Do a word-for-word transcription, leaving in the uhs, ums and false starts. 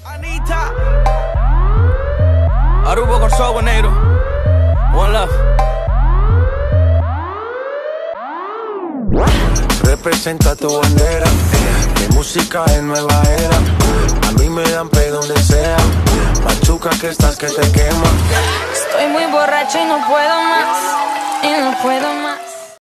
Anita. Arubo con software negro. One love. Representa tu bandera, de música en nueva era. A mí me dan pe donde sea. Machuca que estás que te quema. Estoy muy borracha y no puedo más, y no puedo más.